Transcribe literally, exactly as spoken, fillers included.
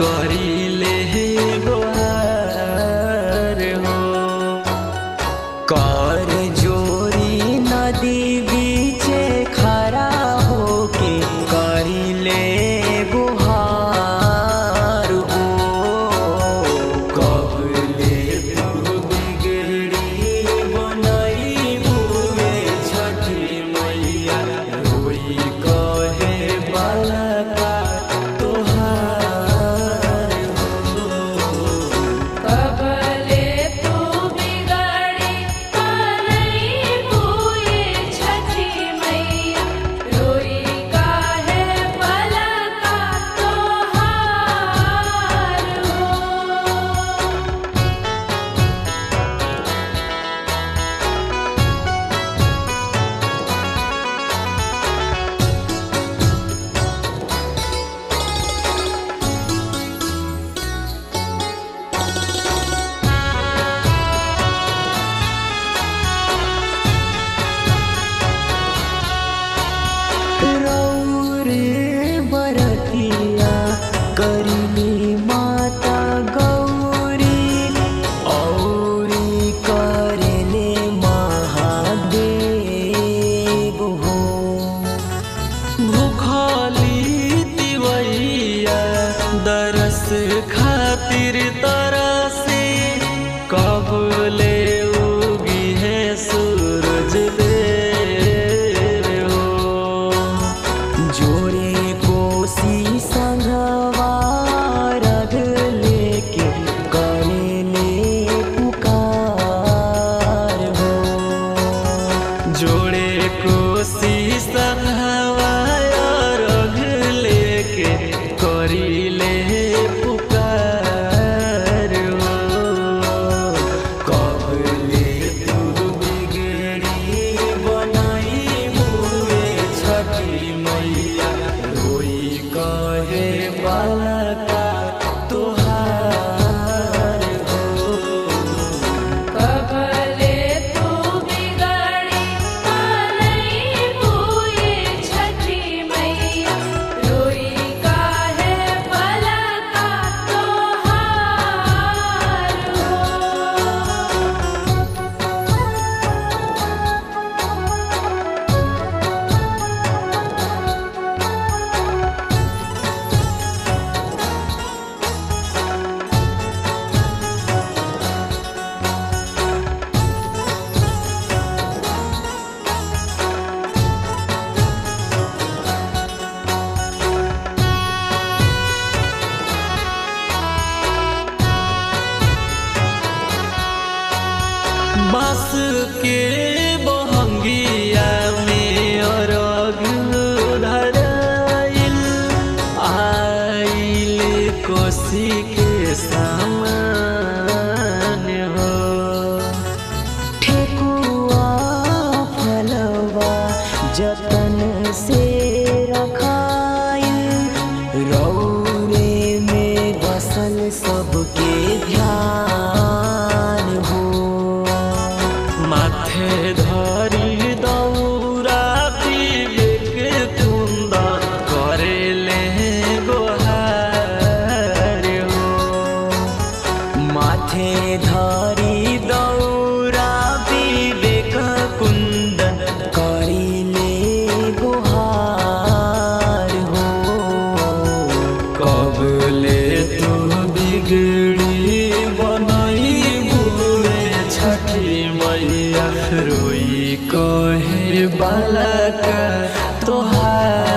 करिले गोहार हो। कर जोरी नदी बीचे खड़ा होके करिले गोहार हो। कबले तू बिगड़ी बनई बुए छठी मैया रोई कहे बालका तोहार हो। कबले तू बिगड़ी बनई बुए छठी मैया रोई काहे बालका तोहार हो। रौरे बरतिया करिली माता गौरी औरी करेले महादेव हो। भूखली तिवैया दरस खातिर तरसे कबले उगी है सूरज देव हो। जोड़े कोसी संघवा रग लेके करेले पुकार हो। जोड़े कोसी संघवा रग लेके करिले पुकार हो। कबले तू बिगड़ी बनई बुए छठी मैया रोई कहे बालका तोहार हो। कबले तू बिगड़ी बनई बुए छठी मैया रोई काहे बालका तोहार हो। बांस के बहंगिया में अरग धराइल आइल कोसी के सामान हो। ठेकुआ फलवा जतन से रखाइल रौरे में बसल सबके ध्यान हो। माथे धरी दौरा विवेक कुंदन करेले गोहार हो। माथे धरी दौरा विवेक कुंदन करिले गोहार हो। कबले तू बिगड़ी बनई बुए छठी मैया रोई कहे बालका तोहार